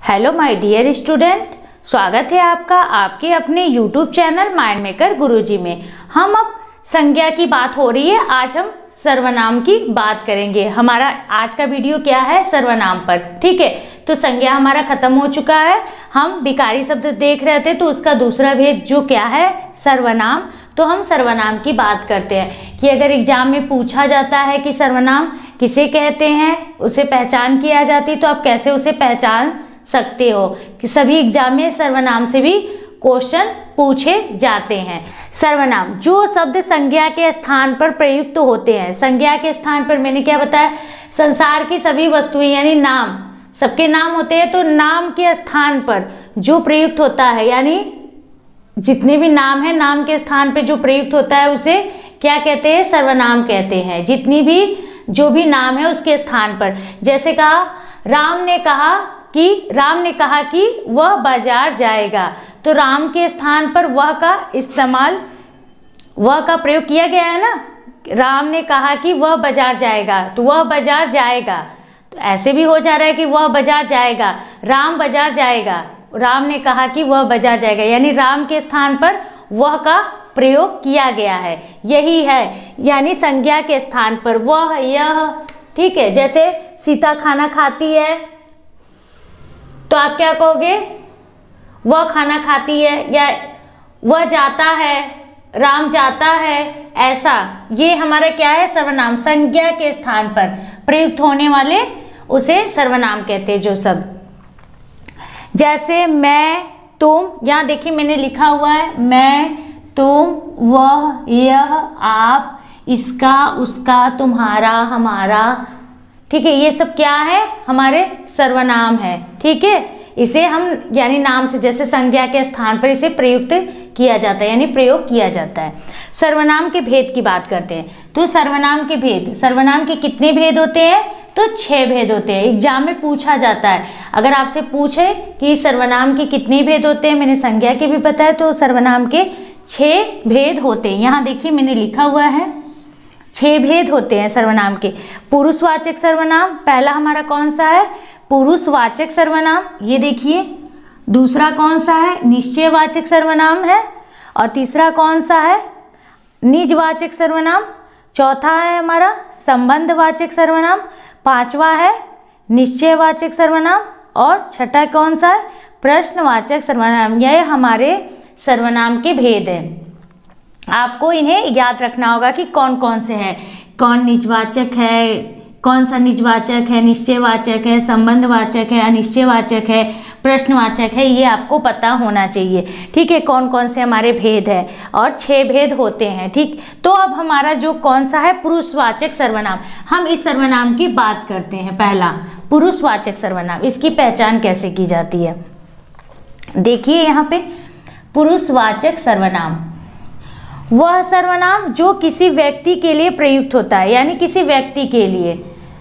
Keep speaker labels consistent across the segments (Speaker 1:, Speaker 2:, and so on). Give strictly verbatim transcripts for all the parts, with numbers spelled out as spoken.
Speaker 1: Hello my dear student, स्वागत है आपका आपके अपने YouTube channel Mind Maker Guruji में। हम अब संज्ञा की बात हो रही है, आज हम सर्वनाम की बात करेंगे। हमारा आज का वीडियो क्या है? सर्वनाम पर। ठीक है, तो संज्ञा हमारा खत्म हो चुका है। हम विकारी शब्द देख रहे थे, तो उसका दूसरा भेद जो क्या है? सर्वनाम। तो हम सर्वनाम की बात करते हैं कि अगर एग्जाम में पूछा जाता है कि सर्वनाम किसे कहते हैं, उसे पहचान किया जाती, तो आप कैसे उसे पहचान सकते हो कि सभी एग्जाम में सर्वनाम से भी क्वेश्चन पूछे जाते हैं। सर्वनाम जो शब्द संज्ञा के स्थान पर प्रयुक्त होते हैं। संज्ञा के स्थान पर मैंने क्या बताया? संसार की सभी वस्तुएं यानी नाम, सबके नाम होते हैं, तो नाम के स्थान पर जो प्रयुक्त होता है, यानी जितने भी नाम है, नाम के स्थान पर जो प्रयुक्त होता है उसे क्या कहते हैं? सर्वनाम कहते हैं। जितनी भी जो भी नाम है उसके स्थान पर, जैसे कहा राम ने कहा कि राम ने कहा कि वह बाजार जाएगा, तो राम के स्थान पर वह का इस्तेमाल, वह का प्रयोग किया गया है ना। राम ने कहा कि वह बाजार जाएगा, तो वह बाजार जाएगा, तो ऐसे भी हो जा रहा है कि वह बाजार जाएगा, राम बाजार जाएगा। राम ने कहा कि वह बाजार जाएगा, यानी राम के स्थान पर वह का प्रयोग किया गया है। यही है, यानी संज्ञा के स्थान पर वह, यह। ठीक है, जैसे सीता खाना खाती है, तो आप क्या कहोगे? वह खाना खाती है, या वह जाता है, राम जाता है, ऐसा। ये हमारा क्या है? सर्वनाम। संज्ञा के स्थान पर प्रयुक्त होने वाले उसे सर्वनाम कहते हैं। जो शब्द जैसे मैं, तुम, यहाँ देखिए मैंने लिखा हुआ है मैं, तुम, वह, यह, आप, इसका, उसका, तुम्हारा, हमारा। ठीक है, ये सब क्या है? हमारे सर्वनाम है। ठीक है, इसे हम यानी नाम से, जैसे संज्ञा के स्थान पर इसे प्रयुक्त किया जाता है, यानी प्रयोग किया जाता है। सर्वनाम के भेद की बात करते हैं। तो सर्वनाम के भेद, सर्वनाम के कितने भेद होते हैं? तो छह भेद होते हैं। एग्जाम में पूछा जाता है, अगर आपसे पूछे कि सर्वनाम के कितने भेद होते हैं, मैंने संज्ञा के भी बताया, तो सर्वनाम के छह भेद होते हैं। यहाँ देखिए मैंने लिखा हुआ है, छह भेद होते हैं सर्वनाम के। पुरुषवाचक सर्वनाम पहला हमारा कौन सा है? पुरुषवाचक सर्वनाम। ये देखिए दूसरा कौन सा है? निश्चयवाचक सर्वनाम है। और तीसरा कौन सा है? निजवाचक सर्वनाम। चौथा है हमारा संबंधवाचक सर्वनाम। पांचवा है निश्चयवाचक सर्वनाम। और छठा कौन सा है? प्रश्नवाचक सर्वनाम। यह हमारे सर्वनाम के भेद हैं। आपको इन्हें याद रखना होगा कि कौन कौन से हैं, कौन निजवाचक है, कौन सा निजवाचक है, निश्चयवाचक है, संबंधवाचक है, अनिश्चयवाचक है, प्रश्नवाचक है, ये आपको पता होना चाहिए। ठीक है, कौन कौन से हमारे भेद है, और छह भेद होते हैं। ठीक, तो अब हमारा जो कौन सा है? पुरुषवाचक सर्वनाम। हम इस सर्वनाम की बात करते हैं। पहला पुरुषवाचक सर्वनाम, इसकी पहचान कैसे की जाती है? देखिए यहाँ पे पुरुषवाचक सर्वनाम वह सर्वनाम जो किसी व्यक्ति के लिए प्रयुक्त होता है, यानी किसी व्यक्ति के लिए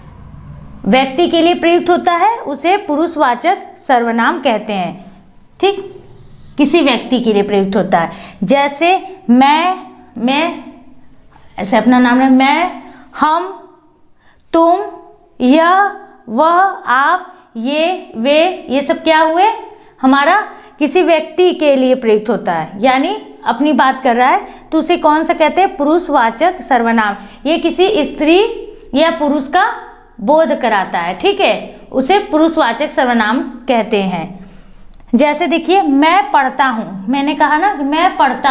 Speaker 1: व्यक्ति के लिए प्रयुक्त होता है, उसे पुरुषवाचक सर्वनाम कहते हैं। ठीक, किसी व्यक्ति के लिए प्रयुक्त होता है। जैसे मैं, मैं ऐसे अपना नाम है, मैं, हम, तुम, यह, वह, आप, ये, वे, ये सब क्या हुए? हमारा किसी व्यक्ति के लिए प्रयुक्त होता है, यानी अपनी बात कर रहा है, तो उसे कौन सा कहते हैं? पुरुषवाचक सर्वनाम। ये किसी स्त्री या पुरुष का बोध कराता है। ठीक है, उसे पुरुषवाचक सर्वनाम कहते हैं। जैसे देखिए मैं पढ़ता हूँ, मैंने कहा ना कि मैं पढ़ता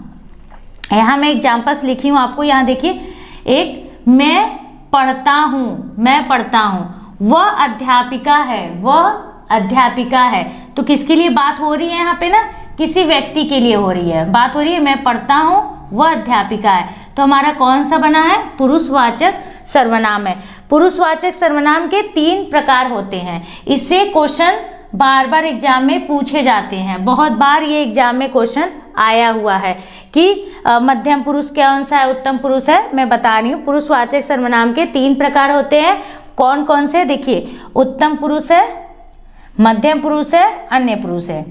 Speaker 1: हूँ। यहाँ मैं एग्जाम्पल्स लिखी हूँ आपको। यहाँ देखिए, एक मैं पढ़ता हूँ, मैं पढ़ता हूँ। वह अध्यापिका है, वह अध्यापिका है। तो किसके लिए बात हो रही है यहाँ पे? ना किसी व्यक्ति के लिए हो रही है, बात हो रही है। मैं पढ़ता हूँ, वह अध्यापिका है, तो हमारा कौन सा बना है? पुरुषवाचक सर्वनाम है। पुरुषवाचक सर्वनाम के तीन प्रकार होते हैं। इससे क्वेश्चन बार बार एग्जाम में पूछे जाते हैं। बहुत बार ये एग्जाम में क्वेश्चन आया हुआ है कि आ, मध्यम पुरुष कौन सा है, उत्तम पुरुष है। मैं बता रही हूँ, पुरुषवाचक सर्वनाम के तीन प्रकार होते हैं। कौन कौन से? देखिए, उत्तम पुरुष है, मध्यम पुरुष है, अन्य पुरुष है।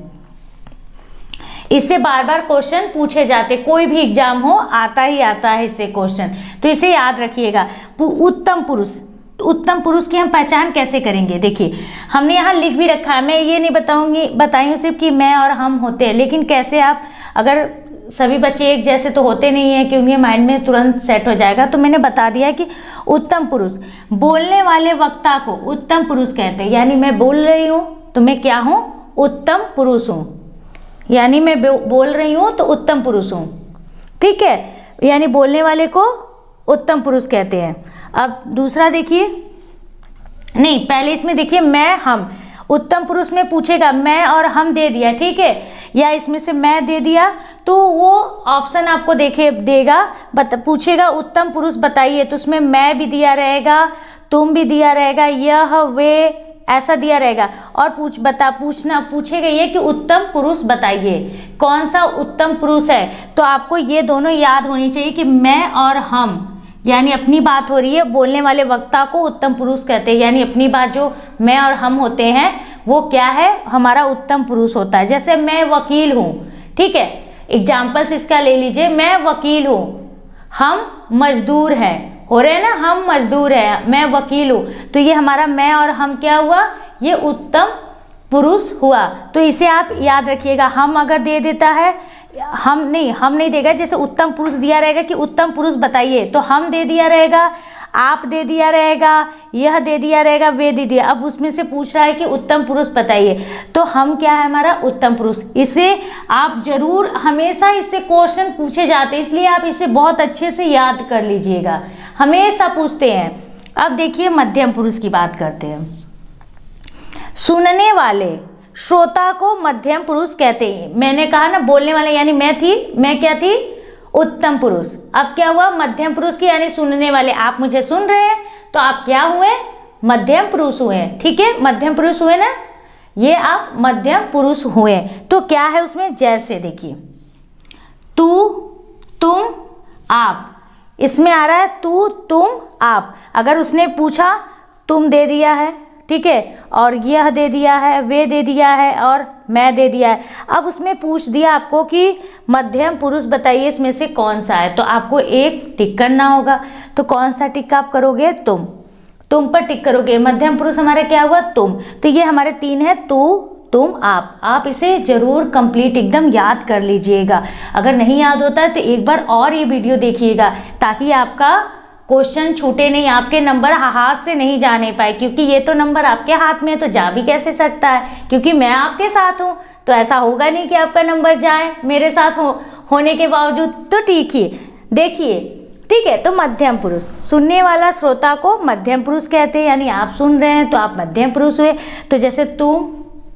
Speaker 1: इससे बार बार क्वेश्चन पूछे जाते, कोई भी एग्जाम हो आता ही आता है इससे क्वेश्चन, तो इसे याद रखिएगा। उत्तम पुरुष, तो उत्तम पुरुष की हम पहचान कैसे करेंगे? देखिए हमने यहाँ लिख भी रखा है, मैं ये नहीं बताऊंगी बताई हूँ सिर्फ कि मैं और हम होते हैं, लेकिन कैसे आप, अगर सभी बच्चे एक जैसे तो होते नहीं हैं कि उनके माइंड में तुरंत सेट हो जाएगा, तो मैंने बता दिया कि उत्तम पुरुष, बोलने वाले वक्ता को उत्तम पुरुष कहते हैं। यानी मैं बोल रही हूँ तो मैं क्या हूँ? उत्तम पुरुष हूँ। यानी मैं बोल रही हूँ तो उत्तम पुरुष हूँ, ठीक है। यानी बोलने वाले को उत्तम पुरुष कहते हैं। अब दूसरा देखिए, नहीं पहले इसमें देखिए मैं हम, उत्तम पुरुष में पूछेगा मैं और हम दे दिया, ठीक है, या इसमें से मैं दे दिया, तो वो ऑप्शन आपको देखे देगा, बत, पूछेगा उत्तम पुरुष बताइए, तो उसमें मैं भी दिया रहेगा, तुम भी दिया रहेगा, यह वे ऐसा दिया रहेगा, और पूछ बता पूछना पूछेगा ये कि उत्तम पुरुष बताइए कौन सा उत्तम पुरुष है। तो आपको ये दोनों याद होनी चाहिए कि मैं और हम, यानी अपनी बात हो रही है, बोलने वाले वक्ता को उत्तम पुरुष कहते हैं। यानी अपनी बात जो मैं और हम होते हैं वो क्या है? हमारा उत्तम पुरुष होता है। जैसे मैं वकील हूँ, ठीक है, एग्जाम्पल्स इसका ले लीजिए, मैं वकील हूँ, हम मजदूर हैं, हो रहे हैं ना, हम मजदूर हैं, मैं वकील हूँ, तो ये हमारा मैं और हम क्या हुआ? ये उत्तम पुरुष हुआ। तो इसे आप याद रखिएगा। हम अगर दे देता है, हम नहीं हम नहीं देगा, जैसे उत्तम पुरुष दिया रहेगा कि उत्तम पुरुष बताइए, तो हम दे दिया रहेगा, आप दे दिया रहेगा, यह दे दिया रहेगा, वे दे दिया। अब उसमें से पूछ रहा है कि उत्तम पुरुष बताइए, तो हम क्या है? हमारा उत्तम पुरुष। इसे आप जरूर, हमेशा इससे क्वेश्चन पूछे जाते हैं, इसलिए आप इसे बहुत अच्छे से याद कर लीजिएगा, हमेशा पूछते हैं। अब देखिए मध्यम पुरुष की बात करते हैं। सुनने वाले श्रोता को मध्यम पुरुष कहते हैं। मैंने कहा ना बोलने वाले, यानी मैं थी, मैं क्या थी? उत्तम पुरुष। अब क्या हुआ? मध्यम पुरुष की, यानी सुनने वाले, आप मुझे सुन रहे हैं तो आप क्या हुए? मध्यम पुरुष हुए, ठीक है, मध्यम पुरुष हुए ना, ये आप मध्यम पुरुष हुए। तो क्या है उसमें? जैसे देखिए तू, तुम, आप, इसमें आ रहा है तू, तुम, आप। अगर उसने पूछा तुम दे दिया है, ठीक है, और यह दे दिया है, वे दे दिया है, और मैं दे दिया है। अब उसमें पूछ दिया आपको कि मध्यम पुरुष बताइए इसमें से कौन सा है, तो आपको एक टिक करना होगा। तो कौन सा टिक आप करोगे? तुम, तुम पर टिक करोगे। मध्यम पुरुष हमारा क्या हुआ? तुम। तो ये हमारे तीन है, तू, तुम, आप। आप इसे जरूर कंप्लीट एकदम याद कर लीजिएगा। अगर नहीं याद होता है तो एक बार और ये वीडियो देखिएगा, ताकि आपका क्वेश्चन छूटे नहीं, आपके नंबर हाथ से नहीं जाने पाए, क्योंकि ये तो नंबर आपके हाथ में है, तो जा भी कैसे सकता है, क्योंकि मैं आपके साथ हूँ, तो ऐसा होगा नहीं कि आपका नंबर जाए मेरे साथ हो, होने के बावजूद। तो ठीक है, देखिए, ठीक है। तो मध्यम पुरुष, सुनने वाला श्रोता को मध्यम पुरुष कहते हैं, यानी आप सुन रहे हैं तो आप मध्यम पुरुष हुए। तो जैसे तुम,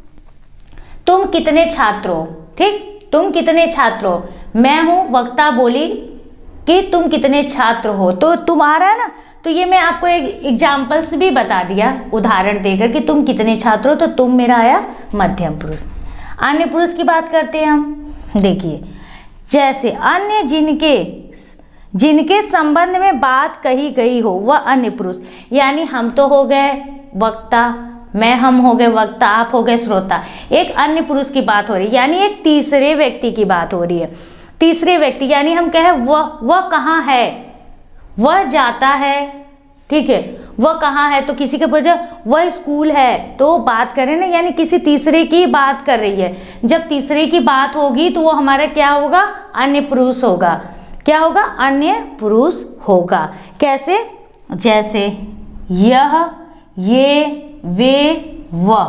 Speaker 1: तुम कितने छात्र हो, ठीक, तुम कितने छात्र हो, मैं हूँ वक्ता बोली कि तुम कितने छात्र हो, तो तुम आ रहा है ना, तो ये मैं आपको एक एग्जाम्पल्स भी बता दिया उदाहरण देकर कि तुम कितने छात्र हो, तो तुम मेरा आया मध्यम पुरुष। अन्य पुरुष की बात करते हैं हम। देखिए जैसे अन्य जिनके जिनके संबंध में बात कही गई हो वह अन्य पुरुष, यानी हम तो हो गए वक्ता, मैं हम हो गए वक्ता, आप हो गए श्रोता। एक अन्य पुरुष की बात हो रही है, यानी एक तीसरे व्यक्ति की बात हो रही है। तीसरे व्यक्ति यानी हम कहें वह वह कहाँ है, वह जाता है, ठीक है, वह कहाँ है, तो किसी के पूछा वह स्कूल है, तो बात करें ना, यानी किसी तीसरे की बात कर रही है। जब तीसरे की बात होगी तो वो हमारा क्या होगा? अन्य पुरुष होगा। क्या होगा? अन्य पुरुष होगा। कैसे? जैसे यह, ये, वे, वह।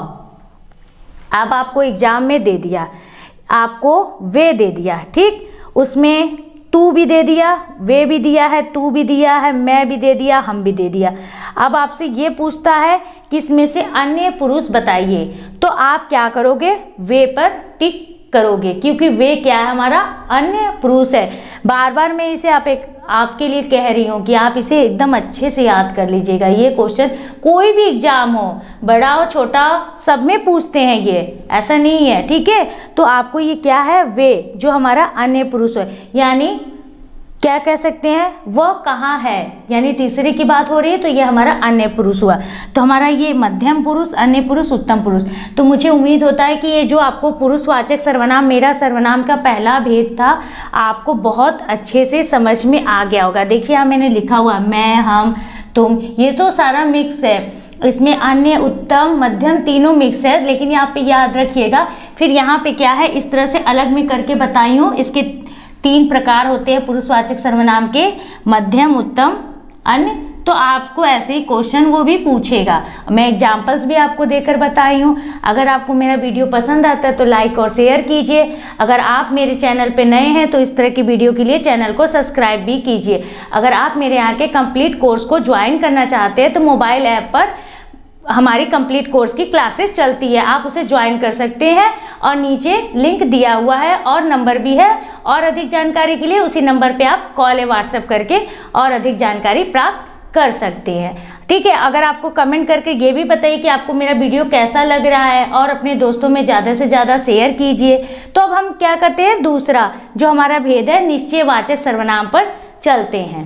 Speaker 1: अब आपको एग्जाम में दे दिया, आपको वे दे दिया, ठीक, उसमें तू भी दे दिया, वे भी दिया है, तू भी दिया है, मैं भी दे दिया, हम भी दे दिया। अब आपसे ये पूछता है कि इसमें से अन्य पुरुष बताइए, तो आप क्या करोगे? वे पर टिक करोगे, क्योंकि वे क्या है? हमारा अन्य पुरुष है। बार बार मैं इसे आप एक आपके लिए कह रही हूँ कि आप इसे एकदम अच्छे से याद कर लीजिएगा। ये क्वेश्चन कोई भी एग्जाम हो, बड़ा हो छोटा, सब में पूछते हैं, ये ऐसा नहीं है, ठीक है। तो आपको ये क्या है? वे, जो हमारा अन्य पुरुष है, यानी क्या कह सकते हैं? वह कहाँ है, यानी तीसरे की बात हो रही है, तो ये हमारा अन्य पुरुष हुआ। तो हमारा ये मध्यम पुरुष, अन्य पुरुष, उत्तम पुरुष। तो मुझे उम्मीद होता है कि ये जो आपको पुरुषवाचक सर्वनाम, मेरा सर्वनाम का पहला भेद था, आपको बहुत अच्छे से समझ में आ गया होगा। देखिए यहाँ मैंने लिखा हुआ मैं, हम, तुम, ये तो सारा मिक्स है, इसमें अन्य, उत्तम, मध्यम तीनों मिक्स है। लेकिन यहाँ पे याद रखिएगा, फिर यहाँ पे क्या है, इस तरह से अलग में करके बताई हूँ। इसके तीन प्रकार होते हैं पुरुषवाचक सर्वनाम के, मध्यम, उत्तम, अन्य। तो आपको ऐसे ही क्वेश्चन वो भी पूछेगा। मैं एग्जाम्पल्स भी आपको देकर बताई हूँ। अगर आपको मेरा वीडियो पसंद आता है तो लाइक और शेयर कीजिए। अगर आप मेरे चैनल पे नए हैं तो इस तरह की वीडियो के लिए चैनल को सब्सक्राइब भी कीजिए। अगर आप मेरे यहाँ के कंप्लीट कोर्स को ज्वाइन करना चाहते हैं तो मोबाइल ऐप पर हमारी कंप्लीट कोर्स की क्लासेस चलती है, आप उसे ज्वाइन कर सकते हैं और नीचे लिंक दिया हुआ है और नंबर भी है। और अधिक जानकारी के लिए उसी नंबर पे आप कॉल या व्हाट्सएप करके और अधिक जानकारी प्राप्त कर सकते हैं। ठीक है, अगर आपको कमेंट करके ये भी बताइए कि आपको मेरा वीडियो कैसा लग रहा है और अपने दोस्तों में ज़्यादा से ज़्यादा शेयर कीजिए। तो अब हम क्या करते हैं, दूसरा जो हमारा भेद है निश्चयवाचक सर्वनाम पर चलते हैं।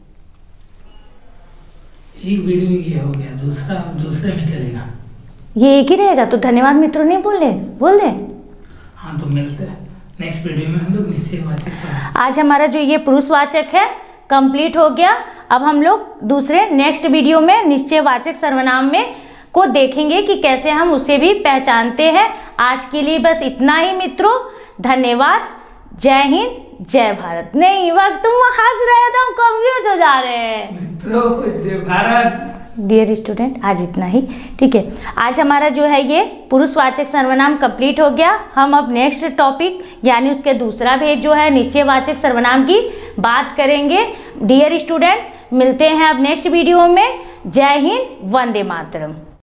Speaker 2: एक वीडियो में ये हो गया, दूसरा दूसरे में चलेगा,
Speaker 1: ये एक ही रहेगा। तो धन्यवाद मित्रों, नहीं बोल दे बोल दे
Speaker 2: हाँ तो मिलते हैं नेक्स्ट वीडियो में हम लोग निश्चयवाचक।
Speaker 1: आज हमारा जो ये पुरुषवाचक है कंप्लीट हो गया। अब हम लोग दूसरे नेक्स्ट वीडियो में निश्चयवाचक सर्वनाम में को देखेंगे कि कैसे हम उसे भी पहचानते हैं। आज के लिए बस इतना ही मित्रों, धन्यवाद, जय हिंद, जय भारत। नहीं वक्त तुम हंस रहे हो तो हम कंफ्यूज हो जा रहे हैं
Speaker 2: मित्रों, जय भारत।
Speaker 1: डियर स्टूडेंट, आज इतना ही। ठीक है, आज हमारा जो है ये पुरुषवाचक सर्वनाम कंप्लीट हो गया। हम अब नेक्स्ट टॉपिक यानी उसके दूसरा भेद जो है निश्चयवाचक सर्वनाम की बात करेंगे। डियर स्टूडेंट, मिलते हैं अब नेक्स्ट वीडियो में। जय हिंद, वंदे मातरम।